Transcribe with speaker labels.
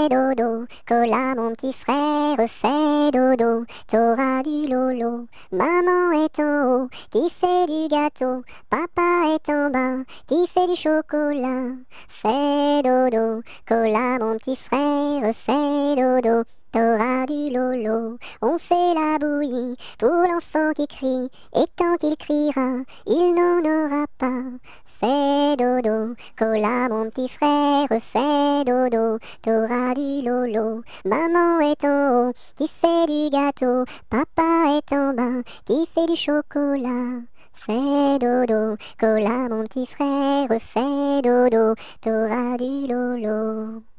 Speaker 1: fais dodo. Cola, mon petit frère, fais dodo. T'auras du lolo. Maman est en haut, qui fait du gâteau. Papa est en bas, qui fait du chocolat. Fais dodo. Cola, mon petit frère, fais dodo. T'auras du lolo. On fait la bouillie pour l'enfant qui crie, et tant qu'il criera, il n'en aura pas. Fais dodo, cola mon petit frère, fais dodo, t'auras du lolo. Maman est en haut, qui fait du gâteau, papa est en bas, qui fait du chocolat. Fais dodo, cola mon petit frère, fais dodo, t'auras du lolo.